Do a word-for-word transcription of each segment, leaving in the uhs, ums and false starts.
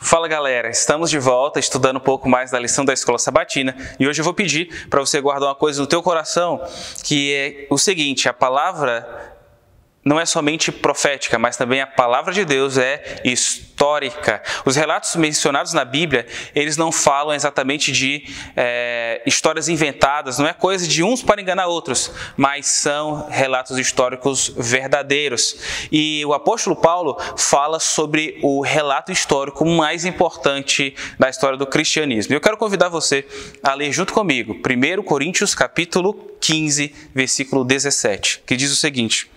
Fala galera, estamos de volta estudando um pouco mais da lição da Escola Sabatina e hoje eu vou pedir para você guardar uma coisa no teu coração, que é o seguinte: a palavra não é somente profética, mas também a palavra de Deus é histórica. Os relatos mencionados na Bíblia, eles não falam exatamente de é, histórias inventadas, não é coisa de uns para enganar outros, mas são relatos históricos verdadeiros. E o apóstolo Paulo fala sobre o relato histórico mais importante da história do cristianismo. Eu quero convidar você a ler junto comigo primeiro Coríntios capítulo quinze, versículo dezessete, que diz o seguinte: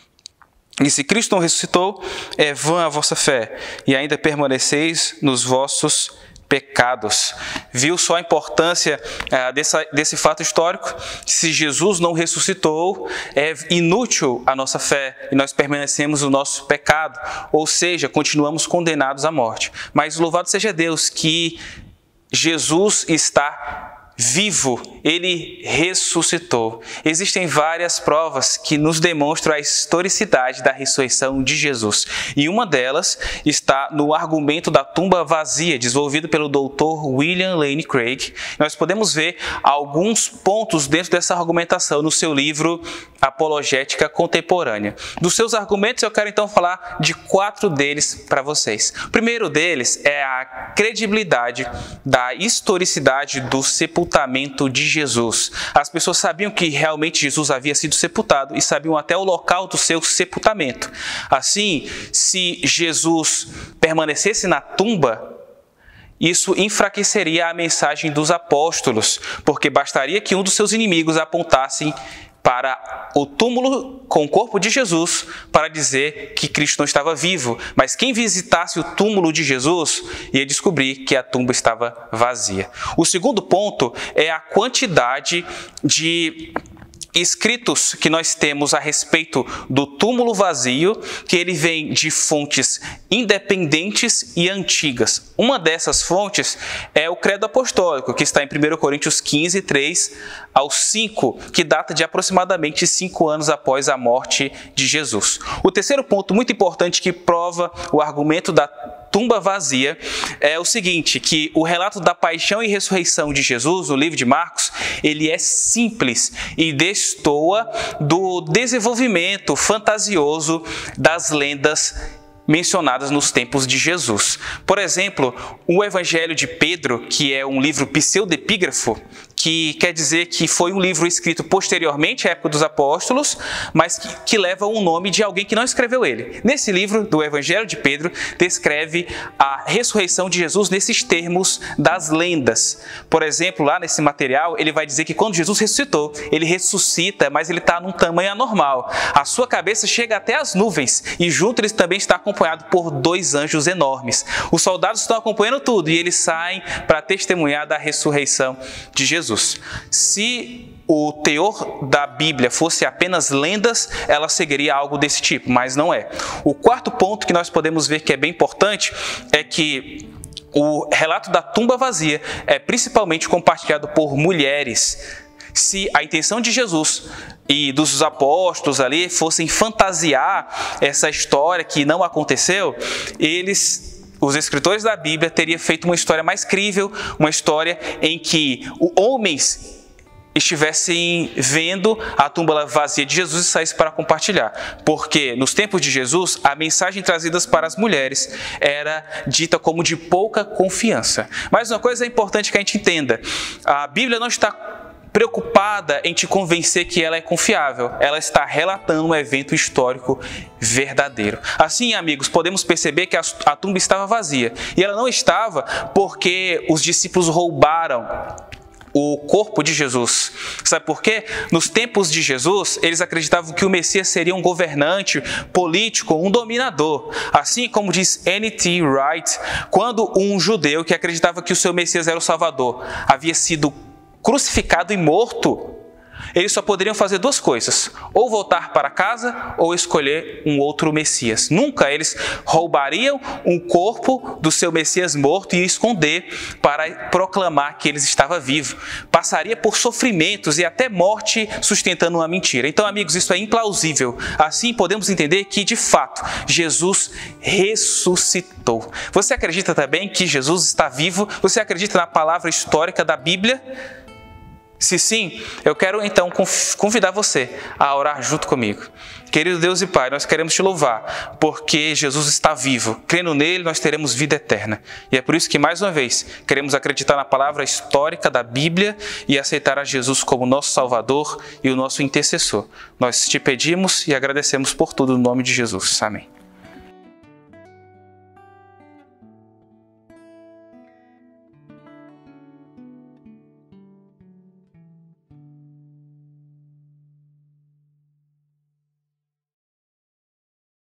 e se Cristo não ressuscitou, é vã a vossa fé, e ainda permaneceis nos vossos pecados. Viu só a importância ah, dessa, desse fato histórico? Se Jesus não ressuscitou, é inútil a nossa fé, e nós permanecemos no nosso pecado, ou seja, continuamos condenados à morte. Mas louvado seja Deus que Jesus está vivo, ele ressuscitou. Existem várias provas que nos demonstram a historicidade da ressurreição de Jesus. E uma delas está no argumento da tumba vazia, desenvolvido pelo doutor William Lane Craig. Nós podemos ver alguns pontos dentro dessa argumentação no seu livro Apologética Contemporânea. Dos seus argumentos, eu quero então falar de quatro deles para vocês. O primeiro deles é a credibilidade da historicidade do sepultamento de Jesus. As pessoas sabiam que realmente Jesus havia sido sepultado e sabiam até o local do seu sepultamento. Assim, se Jesus permanecesse na tumba, isso enfraqueceria a mensagem dos apóstolos, porque bastaria que um dos seus inimigos apontasse para o túmulo com o corpo de Jesus para dizer que Cristo não estava vivo. Mas quem visitasse o túmulo de Jesus ia descobrir que a tumba estava vazia. O segundo ponto é a quantidade de escritos que nós temos a respeito do túmulo vazio, que ele vem de fontes independentes e antigas. Uma dessas fontes é o Credo Apostólico, que está em primeiro Coríntios quinze, três ao cinco, que data de aproximadamente cinco anos após a morte de Jesus. O terceiro ponto muito importante que prova o argumento da tumba vazia é o seguinte, que o relato da paixão e ressurreição de Jesus, o livro de Marcos, ele é simples e destoa do desenvolvimento fantasioso das lendas mencionadas nos tempos de Jesus. Por exemplo, o Evangelho de Pedro, que é um livro pseudepígrafo, que quer dizer que foi um livro escrito posteriormente à época dos apóstolos, mas que, que leva o nome de alguém que não escreveu ele. Nesse livro do Evangelho de Pedro, descreve a ressurreição de Jesus nesses termos das lendas. Por exemplo, lá nesse material, ele vai dizer que quando Jesus ressuscitou, ele ressuscita, mas ele está num tamanho anormal. A sua cabeça chega até as nuvens, e junto ele também está acompanhado por dois anjos enormes. Os soldados estão acompanhando tudo, e eles saem para testemunhar da ressurreição de Jesus. Se o teor da Bíblia fosse apenas lendas, ela seguiria algo desse tipo, mas não é. O quarto ponto que nós podemos ver que é bem importante é que o relato da tumba vazia é principalmente compartilhado por mulheres. Se a intenção de Jesus e dos apóstolos ali fossem fantasiar essa história que não aconteceu, eles... os escritores da Bíblia teriam feito uma história mais crível, uma história em que homens estivessem vendo a tumba vazia de Jesus e saíssem para compartilhar. Porque nos tempos de Jesus, a mensagem trazida para as mulheres era dita como de pouca confiança. Mas uma coisa importante que a gente entenda, a Bíblia não está preocupada em te convencer que ela é confiável. Ela está relatando um evento histórico verdadeiro. Assim, amigos, podemos perceber que a, a tumba estava vazia. E ela não estava porque os discípulos roubaram o corpo de Jesus. Sabe por quê? Nos tempos de Jesus, eles acreditavam que o Messias seria um governante político, um dominador. Assim como diz N T Wright, quando um judeu que acreditava que o seu Messias era o Salvador havia sido crucificado e morto, eles só poderiam fazer duas coisas: ou voltar para casa ou escolher um outro Messias. Nunca eles roubariam um corpo do seu Messias morto e esconder para proclamar que ele estava vivo. Passaria por sofrimentos e até morte sustentando uma mentira. Então, amigos, isso é implausível. Assim, podemos entender que, de fato, Jesus ressuscitou. Você acredita também que Jesus está vivo? Você acredita na palavra histórica da Bíblia? Se sim, eu quero então convidar você a orar junto comigo. Querido Deus e Pai, nós queremos te louvar, porque Jesus está vivo. Crendo nele, nós teremos vida eterna. E é por isso que, mais uma vez, queremos acreditar na palavra histórica da Bíblia e aceitar a Jesus como nosso Salvador e o nosso intercessor. Nós te pedimos e agradecemos por tudo no nome de Jesus. Amém.